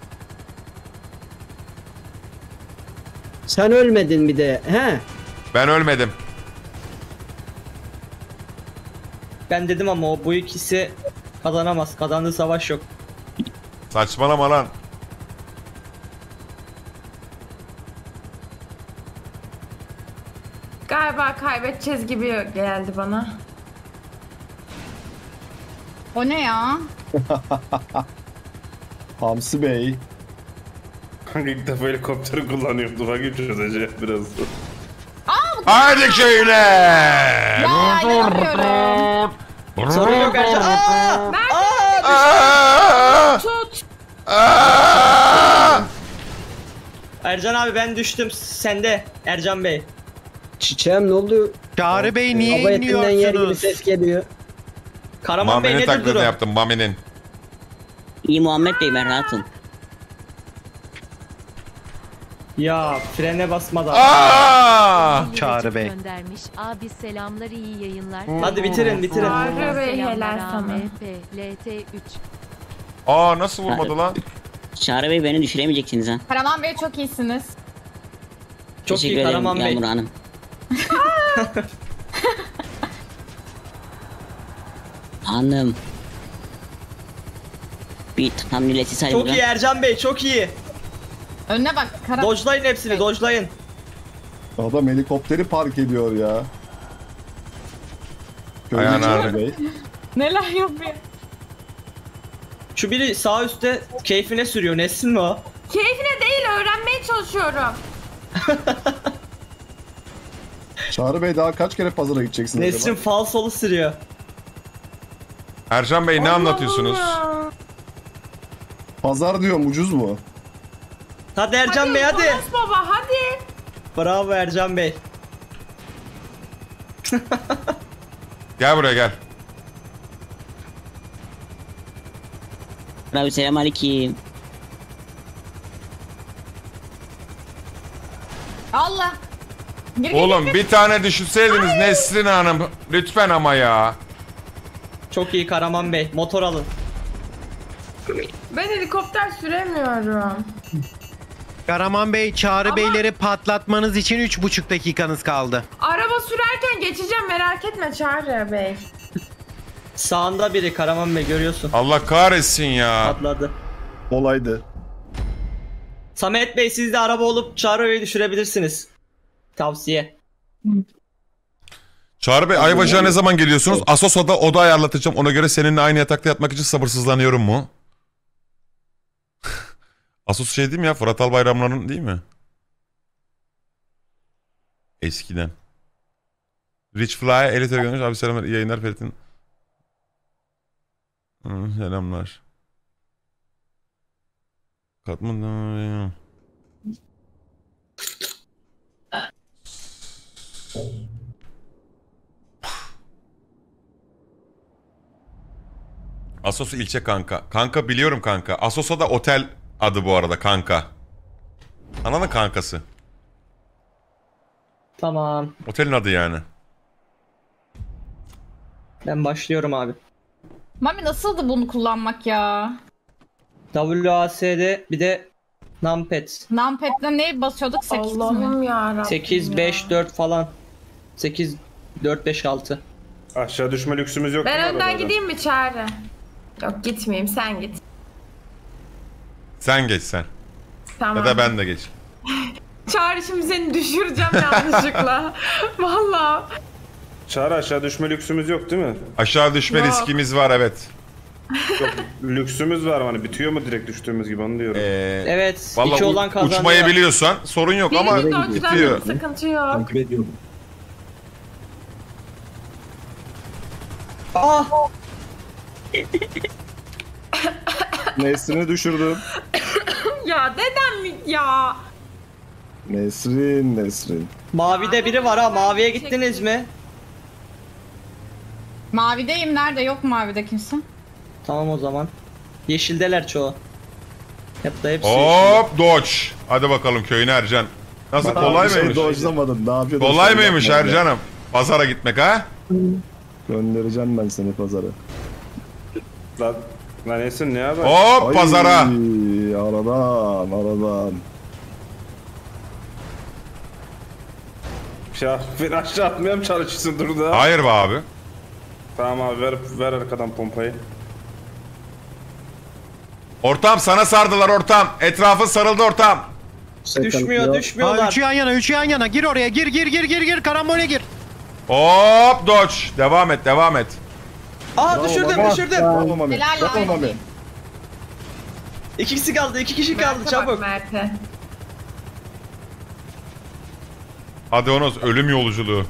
Sen ölmedin bir de. He? Ben ölmedim. Ben dedim ama bu ikisi kazanamaz. Kazandığı savaş yok. Saçmalama lan. Galiba kaybedeceğiz gibi geldi bana. O ne ya? Hamsi Bey. Kanka ilk defa helikopteri kullanıyorum. Dur bakayım çözeceğim biraz. Hadi şöyle. Ya inanmıyorum. Sorun yok Ercan. Tut. Ercan abi ben düştüm. Sende Ercan Bey. Çiçeğim ne oldu? Çağrı Bey niye Baba etinden yer gibi iniyorsunuz? ses geliyor. Karaman Bey Mami'nin nedir taklidini durum? yaptım, Mami'nin. İyi Muhammed Bey ben rahatım. Ya frene basmadan. Çağrı Bey. Göndermiş. Abi selamlar, iyi yayınlar. Hadi bitirin bitirin. Çağrı Bey helal Selamlar sana. AMP, LT3. Nasıl vurmadı lan? Çağrı Bey beni düşüremeyeceksiniz ha. Karaman Bey çok iyisiniz. Çok Teşekkür iyi ederim Karaman Bey. Yağmur Hanım. Hanım. Bir hamleleti say Çok burada. iyi Ercan Bey çok iyi. Önüne bak. Karaman. Dojlayın hepsini dojlayın. Adam helikopteri park ediyor ya. Ayağını Çağrı ağrı. Bey. Neler yapıyor? Şu biri sağ üstte keyfine sürüyor. Nesrin mi o? Keyfine değil öğrenmeye çalışıyorum. Çağrı Bey daha kaç kere pazara gideceksiniz Nesrin acaba? falsolu sürüyor. Ercan Bey ne anlatıyorsunuz? Allah. Pazar diyorum ucuz mu? Hadi Ercan Bey hadi. Konuş baba hadi. Bravo Ercan Bey. Gel buraya gel. Abi selamünaleyküm. Allah. Gir, Oğlum bir tane düşünseydiniz Nesrin Hanım. Lütfen ama ya. Çok iyi Karaman Bey. Motor alın. Ben helikopter süremiyorum. Karaman Bey, Çağrı Ama- Beyleri patlatmanız için 3,5 dakikanız kaldı. Araba sürerken geçeceğim, merak etme Çağrı Bey. Sağında biri Karaman Bey, görüyorsun. Allah kahretsin ya. Atladı. Olaydı. Samet Bey, siz de araba olup Çağrı Bey'i düşürebilirsiniz. Tavsiye. Çağrı Bey Ayvaca ne zaman geliyorsunuz? Asosa'da oda ayarlatacağım. Ona göre seninle aynı yatakta yatmak için sabırsızlanıyorum mu? Asos şey değil mi ya? Fırat Albayramların değil mi? Eskiden. Rich Fly, Elite görmüş. Abi selamlar, iyi yayınlar Ferit'in. Selamlar. Katman. Assos ilçe kanka. Kanka biliyorum kanka. Assos'a da otel adı bu arada kanka. Ananın kankası. Tamam. Otelin adı yani. Ben başlıyorum abi. Mami nasıldı bunu kullanmak ya? WASD bir de numpad. Numpad'le ne basıyorduk? 8 mi? Allah'ım yarabbim 8, ya. 5, 4 falan. 8, 4, 5, 6. Aşağı düşme lüksümüz yok. Ben değil mi önden arabada? gideyim mi Çağrı? Yok gitmeyeyim, sen git. Sen geç sen. Tamam. Ya da ben de geç. Çağrı, şimdi seni düşüreceğim yanlışlıkla. Vallahi. Çağrı, aşağı düşme lüksümüz yok değil mi? Aşağı düşme Yok. riskimiz var evet. Lüksümüz var hani, bitiyor mu direkt düştüğümüz gibi, onu diyorum. Evet. Vallahi 2 olan kazandı. uçmayı biliyorsan sorun yok ama Birinci dodge'dan bitiyor. sıkıntı yok. Takip ediyorum. Ah! Nesrin'i düşürdüm. Ya dedem mi ya? Nesrin. Mavide biri var ha. Maviye gittiniz mi? Mavideyim, nerede? Yok mavide kimse. Tamam o zaman. Yeşildeler çoğu. Hep de hepsi yeşilde. Hop dodge. Hadi bakalım köyüne Ercan. Nasıl kolay mıymış? Dojlamadım. Ne yapıyordun? Kolay sen? mıymış Yapma ya. Ercan'ım? Pazara gitmek ha? Göndereceğim ben seni pazara. Lan Esin ne haber? Hop Ay, pazara. Aradan. Ya beni aşağı atmaya mı çalışıyorsun durda? Hayır be abi. Tamam abi, ver arkadan pompayı. Ortam sana sardılar ortam. Etrafın sarıldı ortam. Düşmüyor, düşmüyorlar. Üçü yan yana. Gir oraya. Gir. Karambole gir. Hop dodge. Devam et. Aa, düşürdüm. Bravo Mami. Helal Bravo lan. Mami. 2 kişi kaldı, 2 kişi kaldı, Mert'e çabuk. bak Mert'e. Hadi Onoz ölüm yolculuğu.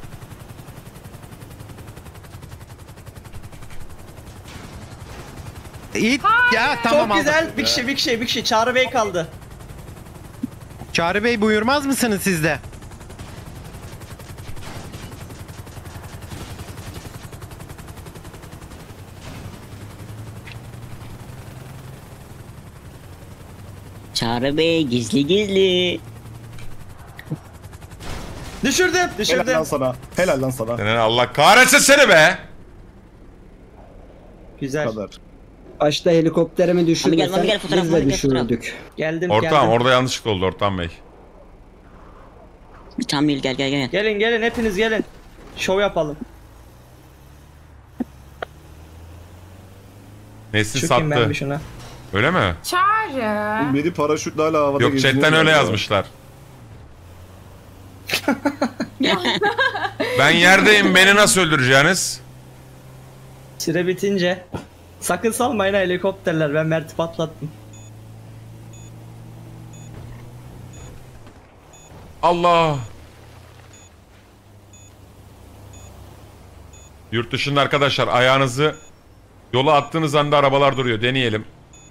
İt. Ya tamam Çok aldım. güzel. Bir kişi. Çağrı Bey kaldı. Çağrı Bey buyurmaz mısınız siz de? Çağrı Bey gizli. Düşürdüm. Helal lan sana. Senin Allah kahretsin seni be. Güzel. Bu kadar. Başta helikopterimi Mami gel, düşürmesen fotoğraf, biz Mami de gel, fotoğraf. düşürdük. Geldim. Ortam orada yanlışlıkla oldu Ortam Bey. Tam değil, gel. Gelin hepiniz gelin. Şov yapalım. Nesli Çökeyim ben bir sattı. şuna. Öyle mi? Çağrı. Biri paraşütle hala havada Yok geziniyor chatten öyle ya. yazmışlar. Ben yerdeyim beni nasıl öldüreceğiniz? Süre bitince. Sakın salmayın ha helikopterler. Ben Mert'i patlattım. Allah. Yurt dışında arkadaşlar ayağınızı yola attığınız anda arabalar duruyor. Deneyelim.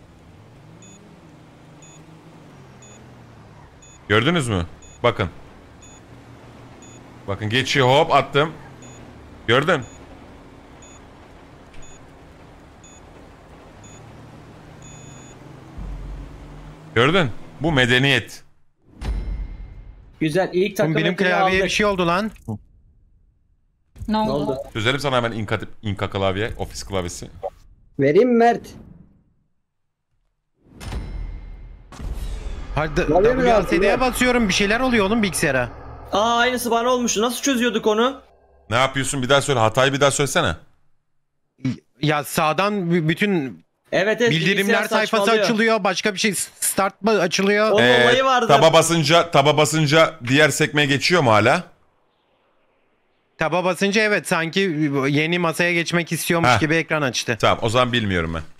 Gördünüz mü? Bakın. Bakın geçiyor, hop attım. Gördün? Gördün? Bu medeniyet. Güzel. İlk takım Benim ekini klavyeye aldık. bir şey oldu lan. Ne Ne oldu? oldu? Çözelim sana hemen Inka klavye, ofis klavyesi. Vereyim mi Mert? Hadi Klavye mi lazım WASD'ye ya? basıyorum, bir şeyler oluyor oğlum bilgisayara. Aa aynısı bana olmuştu. Nasıl çözüyorduk onu? Ne yapıyorsun bir daha söyle. Hatayı bir daha söylesene. Ya sağdan bütün Evet evet. bildirimler bilgisayar sayfası saçmalıyor. açılıyor, başka bir şey start mı açılıyor? Onun olayı vardı. Taba basınca diğer sekmeye geçiyor mu hala? Taba basınca evet, sanki yeni masaya geçmek istiyormuş Heh. gibi ekran açtı. Tamam o zaman bilmiyorum ben.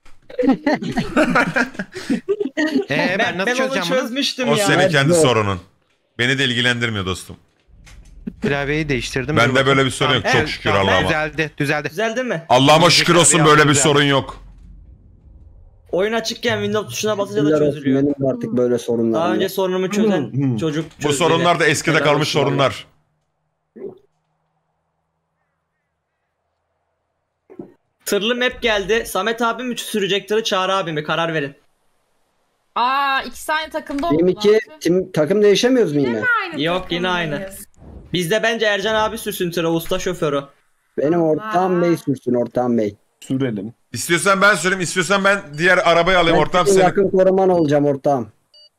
Ben nasıl onu çözeceğim bunu? çözmüştüm O ya. senin kendi Zor. sorunun. Beni de ilgilendirmiyor dostum. Klavyeyi değiştirdim. Bende böyle bir sorun yok. Tamam, Çok şükür tamam. Allah'ıma. Düzeldi. Düzeldi mi? Allah'ıma şükür olsun böyle bir Güzel. sorun yok. Oyun açıkken Windows tuşuna basınca da Şükürler olsun, çözülüyor. benim de artık böyle sorunlarım Daha yok. önce sorunumu çözen çocuk Bu çözdü sorunlar yine. da eskide Helal kalmış olsun sorunlar. Tırlı map geldi. Samet abi mi sürecek tırı, Çağrı abi mi? Karar verin. Aa, iki tane takımda oldu. Team 2 takım değişemiyoruz mu yine? Aynı Yok, yine aynı. takımdayız. Bizde bence Ercan abi sürsün tırı, usta şoförü. Benim ortağım Bey sürsün, ortağım Bey. Sürelim. İstiyorsan ben söyleyeyim, istiyorsan ben diğer arabayı alayım Ben ortam senin seni. yakın koruman olacağım ortağım.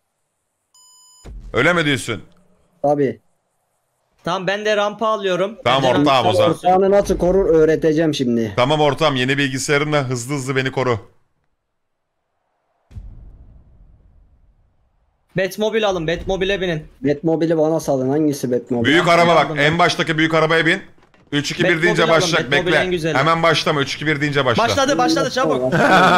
Öyle mi diyorsun? Tabii. Tamam ben de rampa alıyorum. Tamam, Ercan abi ortağım o sağ zaman. olsun. Ortağını nasıl korur öğreteceğim şimdi. Tamam ortam, yeni bilgisayarınla hızlı hızlı beni koru. Batmobile alın. Batmobile'e binin. Batmobile'i bana salın. Hangisi Batmobile? Büyük araba bak, aldım ben. en baştaki büyük arabaya bin. 3-2-1 Batmobile deyince alın, başlayacak, Batmobile en bekle. güzeli. Hemen başlama, 3-2-1 deyince başla. Başladı çabuk.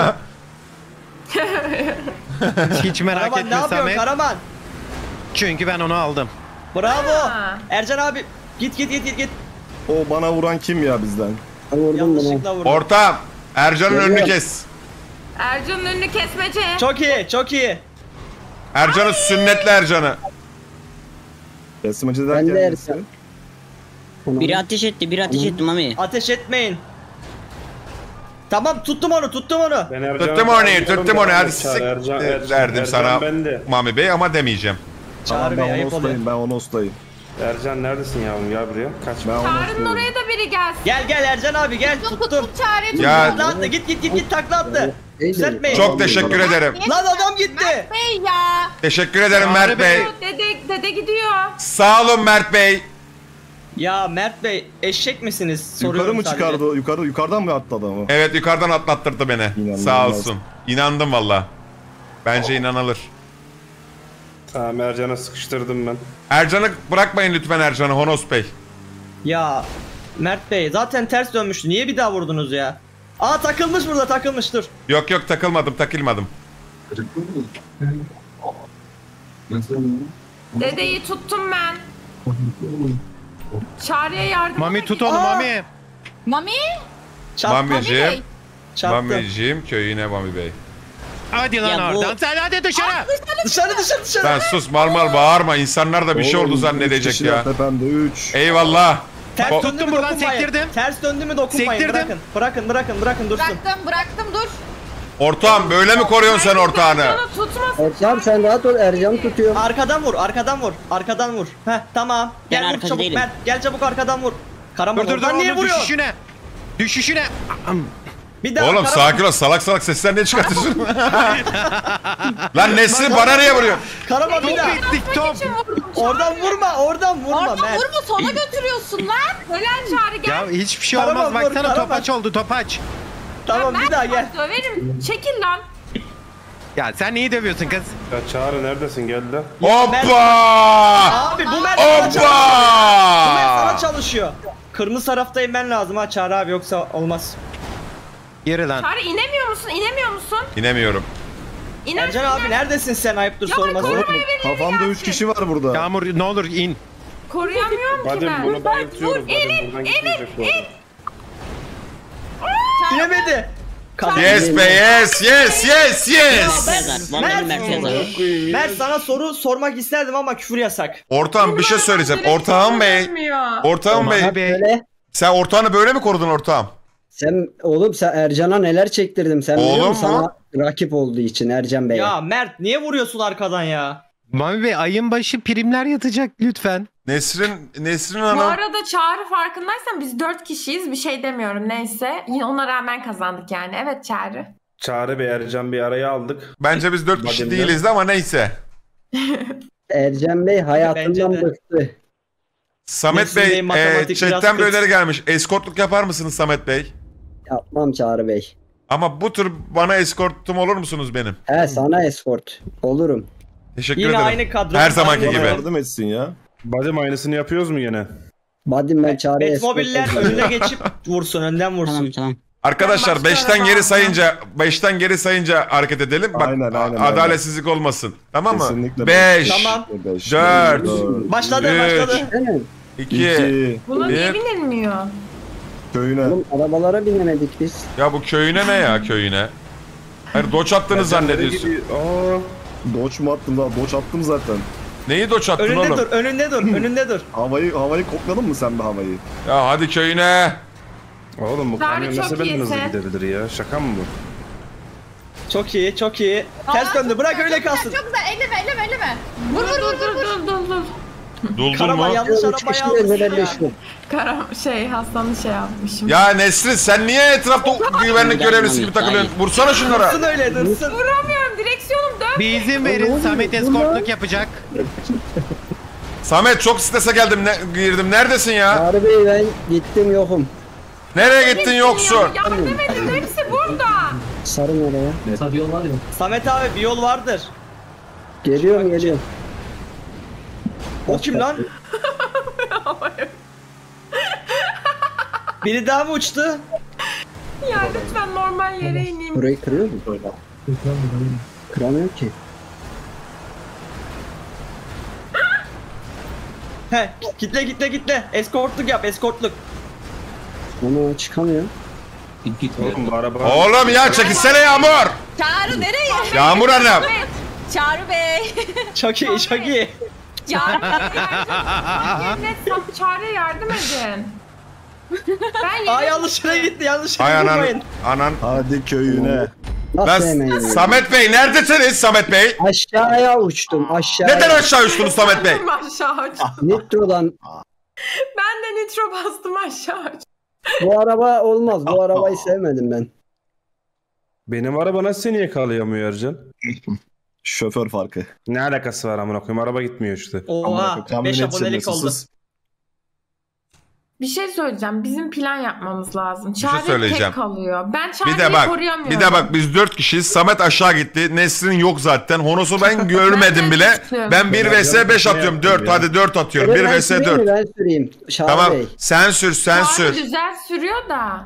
Hiç merak Karaman ne etme yapıyorsun Samet. Karaman? Çünkü ben onu aldım. Bravo. Ha. Ercan abi git. O bana vuran kim ya bizden? Ben vurdum bunu. Yanlışlıkla vurdum. Ortam, Ercan'ın Geliyor. önünü kes. Ercan'ın önünü kesmece. Çok iyi. Ercan'ı sünnetle Ercan'ı. Kesmece Ben de derken Ersan. birisi. Biri ateş etti Mami. Ateş etmeyin. Tamam tuttum onu. Ben Ercan'a Tuttum onu, bağırıyorum tuttum onu. da Hadi Çağrı, size verdim Ercan sana bende. Mami Bey ama demeyeceğim. Tamam Çağrı Bey ben onu ayıp oluyor. ustayım, ben onu ustayım. Ercan neredesin yavrum, gel buraya. Kaç. Ben onu Çağrı'nın ustayım. oraya da biri gelsin. Gel Ercan abi gel. Tuttum. Çare Ya- Takla attı. Git takla attı. Neydi? Düzeltmeyin. Çok teşekkür ederim. Lan adam gitti. Bey ya. Teşekkür ederim Mert Bey. Dede gidiyor. Sağ olun Mert Bey. Ya Mert Bey eşek misiniz? Soruyorum Yukarı mı sadece. çıkardı? Yukarıdan mı attı adamı? Evet, yukarıdan atlattırdı beni. İnanılmaz. Sağ olsun. İnandım valla. Bence inanılır. Tamam, Ercan'a sıkıştırdım ben. Ercan'ı bırakmayın lütfen, Ercan'ı Honos Bey. Ya Mert Bey zaten ters dönmüştü. Niye bir daha vurdunuz ya? Aa takılmış burada, takılmış dur. Yok takılmadım. Dedeyi tuttum ben. Çağrı'ya yardım Mami tut onu Aa! Mami. Mami? Çarptım. Mamiciğim. Çarptım. Mamiciğim köyüne Mami Bey. Hadi lan Ya bu- oradan. Sen hadi dışarı. Dışarı. Lan sus mal bağırma. İnsanlar da bir şey oldu Oğlum, üç zannedecek kişiler ya. Tepemde 3. Eyvallah. Ters O- döndü mü Tuttum buradan, dokunmayın. sektirdim. Ters döndü mü dokunmayın. Sektirdim. Bırakın dursun. Bıraktım dur. Ortağım böyle mi koruyorsun sen ortağını? Ercan'ı tutmasın. Ortağım sen rahat ol. Ercan'ı tutuyor. Arkadan vur. Heh tamam. Ben Gel vur arkada çabuk değilim. Mert. Gel çabuk arkadan vur. Karaman Dur oradan niye onun vuruyorsun? düşüşüne. Düşüşüne. Bir daha Oğlum Karaman. sakin ol, salak sesler niye çıkartıyorsun? Lan Nesrin bana niye vuruyorsun? Karaman bir Top daha. ettik top. Oradan vurma Orada Mert. vurma, sona götürüyorsun lan. Helal Çağrı gel. Ya hiçbir şey Karaman olmaz. vur, Baksana Karaman. topaç oldu topaç. Tamam bir daha gel. Döverim. Çekil lan. Ya sen niye dövüyorsun kız? Ya Çağrı neredesin, gel de. Hoppa! Abi bu Mert sana çalışıyor. Bu Mert sana Hoppa! çalışıyor. Kırmızı tarafta inmen lazım ha Çağrı abi, yoksa olmaz. Yürü lan. Çağrı inemiyor musun? İnemiyorum. İner, Ercan abi neredesin sen, ayıptır sorması. Kafamda 3 kişi var burada. Yağmur ne olur in. Koruyamıyorum ki Vadim ben. bunu bayıltıyorum. Vadim buradan gitmeyecek bu arada. İnemedi. Yes be yes. Yazar. Vallahi Mert yazar. Mert sana soru sormak isterdim ama küfür yasak. Ortağım bir şey söyleyeceğim. Ortağım Bey. Ortağım Bey. Bey. Böyle. Sen ortağını böyle mi korudun ortağım? Sen Ercan'a neler çektirdim sen biliyor Oğlum musun? mu? Sana rakip olduğu için Ercan Bey. Ya Mert niye vuruyorsun arkadan ya? Mami Bey ayın başı primler yatacak lütfen. Nesrin Bu Hanım. arada Çağrı farkındaysan biz 4 kişiyiz. Bir şey demiyorum neyse. Yine ona rağmen kazandık yani. Evet Çağrı. Çağrı Bey Ercan bir araya aldık. Bence biz 4 kişi Badem'den. değiliz ama neyse. Ercan Bey hayatından Bence de. bıktı. Samet Nesrin Bey, Bey, matematik chatten bir biraz öneri gelmiş. Eskortluk yapar mısınız Samet Bey? Yapmam Çağrı Bey. Ama bu tür bana eskortum olur musunuz benim? He sana eskort. Olurum. Teşekkür Yine ederim. aynı kadro. Her zamanki Aynı gibi. kadro. Yardım etsin ya. Badem aynısını yapıyoruz mu yine? Badim ben Çağrı'ya eskort Betmobiller olacağım. önüne geçip vursun, önden vursun. Tamam tamam. Arkadaşlar Ben 5'ten geri başlıyorum. 5'ten geri sayınca hareket edelim. Bak Aynen, adaletsizlik olmasın. Tamam mı? Kesinlikle 5 Tamam. 4, Başladı, Üç. başladı. Değil mi? 2. 2 Buna niye Bir. binilmiyor? köyüne. Oğlum arabalara binemedik biz. Ya bu köyüne ne ya köyüne? Hayır doç attığını zannediyorsun. Aa, Doç mu attın daha? Doç attım zaten. Neyi doç attın Önünde oğlum? dur, önünde dur, önünde dur. Havayı kokladın mı sen bir havayı? Ya hadi köyüne. Oğlum bu Çağrı kamyon çok nasıl benden hızlı iyisin. gidebilir ya? Şaka mı bu? Çok iyi, çok iyi. Ters döndü, bırak öyle kalsın. Çok güzel. Elleme. Vur vur dur. Duldun Karaman mu? yanlış Üç arabayı kişi almışsın ya. ezberleştim. Hastanın şey yapmışım. Ya Nesrin sen niye etrafta güvenlik görevlisi gibi takılıyorsun? Vursana şunlara. Dursun öyle, dursun. Vuramıyorum direksiyonum dön. Bir izin verin Samet eskortluk yapacak. Samet çok strese girdim. Neredesin ya? Çağrı Bey ben gittim yokum. Nereye gittin yoksun? Ya demedim hepsi burada. Sarı nereye? Sarıyor var ya. Samet abi bir yol vardır. Geliyorum. O kim lan? Biri daha mı uçtu? Ya lütfen normal yere ineyim. Burayı kırıyor mu? Kıramıyor ki. He, kitle. Eskortluk yap, eskortluk. Onu çıkamıyor. Oğlum bu araba... Oğlum ya çekilsene Yağmur. Çağrı nereye? Yağmur Hanım. Çağrı Bey. Çok iyi, çok iyi. Çağrı Net Çağrı'ya yardım edin. Ben Aa yedim. yanlış yere gitti, yanlış Ay yere anan. vurmayın. Anan. Hadi köyüne. Nasıl Ben, hemen? Samet Bey neredesiniz Samet Bey? Aşağıya uçtum aşağıya. Neden aşağı uçtunuz Samet Bey? Aşağı aç. Nitro'dan. Ben de nitro bastım aşağı aç. Bu araba olmaz. Bu arabayı sevmedim ben. Benim araba nasıl seni yakalayamıyor Ercan? Şoför farkı. Ne alakası var amına koyayım? Araba gitmiyor işte. Oha, 5 abonelik oldu. Bir şey söyleyeceğim. Bizim plan yapmamız lazım. şey Çağrı söyleyeceğim. tek kalıyor. Ben Bir Çağrı'yı de bak. koruyamıyorum. Bir de bak biz 4 kişiyiz. Samet aşağı gitti. Nesrin yok zaten. Honos'u ben görmedim bile. Ben 1 vs 5 atıyorum. 4 hadi 4 atıyorum. 1 Ben vs süreyim mi? 4. Ben süreyim. Çağrı Tamam. Bey. Sen sür. Çağrı güzel sürüyor da.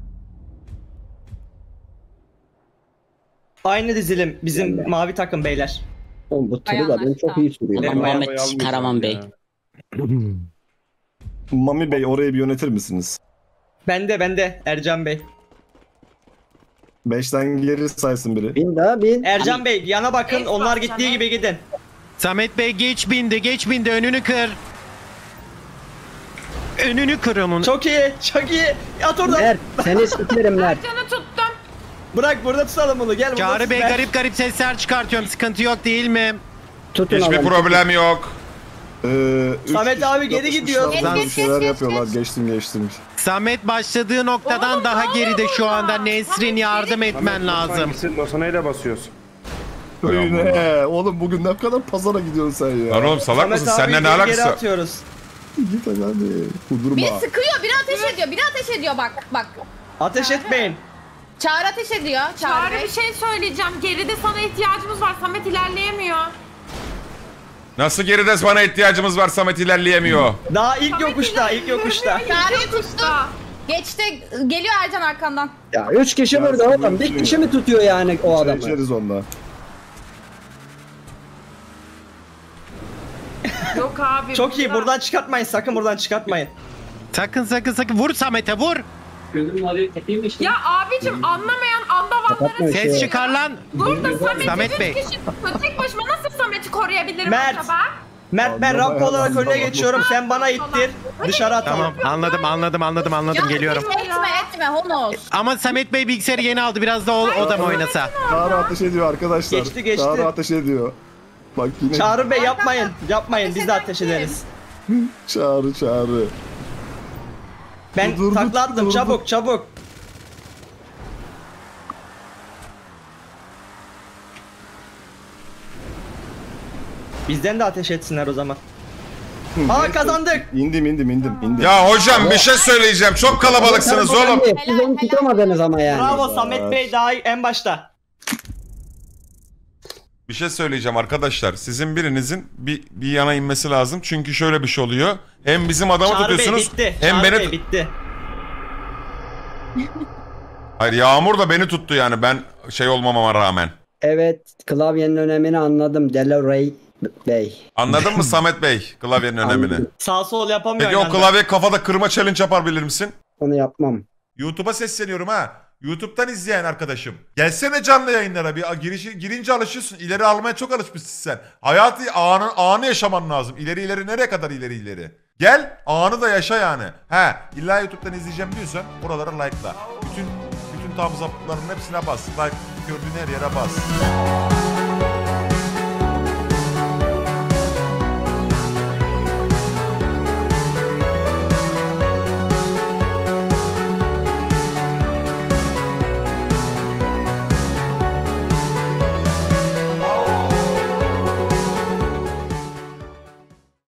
Aynı dizilim bizim mavi takım beyler. Oğlum bu tırı da ben çok iyi sürüyorum. Ama Benim Muhammed Karaman Bey. Mami Bey orayı bir yönetir misiniz? Bende Ercan Bey. 5'ten geri saysın biri. Bin daha bin. Ercan Bey yana bakın, Es onlar bak gittiği sana. gibi gidin. Samet Bey geç bindi önünü kır. Önünü kır onun. Çok iyi. At oradan. Mert seni sikerim Mert. Canı tuttum. Bırak burada tutalım bunu. Gel burada. Çağrı Bey tut. garip sesler çıkartıyorum. Sıkıntı yok değil mi? Tutun Hiçbir adamı. problem yok. Samet abi geri gidiyor. Bir şeyler yapıyorlar. Geçtim. Samet başladığı noktadan Oğlum, daha ne geride oluyor şu buna? anda. Nesrin yardım etmen lazım. Hangisi? Dosanayla basıyorsun. Köyüne. Oğlum bugün ne kadar pazara gidiyorsun sen ya? Lan oğlum salak Samet mısın? abi Seninle ne geri alakası? atıyoruz. Git hadi. Kudurma. Biri sıkıyor, biri ateş ediyor, bak. Ateş etmeyin. Çağrı ateş ediyor. Çağrı bir şey söyleyeceğim. Geride sana ihtiyacımız var. Samet ilerleyemiyor. Nasıl geride bana ihtiyacımız var Samet ilerleyemiyor. Daha ilk yokuşta. Çağrı'yı tuttu. Geçti, geliyor Ercan arkandan. Ya 3 kişi Ya burada sen oğlum. Bir yürüsün kişi ya. mi tutuyor yani o adamı? İçeriz onunla. Yok abi. Çok iyi, buradan çıkartmayın, sakın buradan çıkartmayın. Sakın. Vur Samet'e vur. Gözüm arıyor. Tepeyim işte. Ya abicim anlamayan andavallara Kapatma Ses şey. çıkar lan. burada Samet Samet'i Bey. 3 kişi tutuyor. Tek başıma nasıl Samet'i koruyabilirim Mert. acaba? Mert ben rampa olarak önüne geçiyorum, sen bana ittir. Dışarı atalım. Tamam anladım geliyorum. Etme Honos. Ama Samet Bey bilgisayarı yeni aldı. Biraz da o da mı oynasa? Çağrı ateş ediyor arkadaşlar. Geçti. Çağrı ateş ediyor. Bak yine Çağrı Bey yapmayın. Yapmayın biz de ateş eden ederiz. çağrı. Ben Dur, takla attım dur. çabuk. Bizden de ateş etsinler o zaman. Aa kazandık. İndim. Ya hocam bir şey söyleyeceğim. Çok kalabalıksınız oğlum. Siz onu tutamadınız ama yani. Bravo Samet Bey daha iyi en başta. Bir şey söyleyeceğim arkadaşlar. Sizin birinizin bir yana inmesi lazım. Çünkü şöyle bir şey oluyor. Hem bizim adamı Çağrı Bey tutuyorsunuz. bitti. Hem Çağrı beni... Bey bitti. Hayır Yağmur da beni tuttu yani. Ben şey olmamama rağmen. Evet, klavyenin önemini anladım. Delorey Bey. Anladın mı Samet Bey klavyenin önemini? Anladım. Sağ sol yapamıyor. Peki o klavye kafada kırma challenge yapar bilir misin? Onu yapmam. YouTube'a sesleniyorum ha. YouTube'dan izleyen arkadaşım. Gelsene canlı yayınlara. Girince alışıyorsun. İleri almaya çok alışmışsın sen. Hayatı anı yaşaman lazım. İleri nereye kadar ileri. Gel anı da yaşa yani. İlla YouTube'dan izleyeceğim diyorsan oralara like'la. Bütün thumbs up'ların hepsine bas. Like gördüğün her yere bas.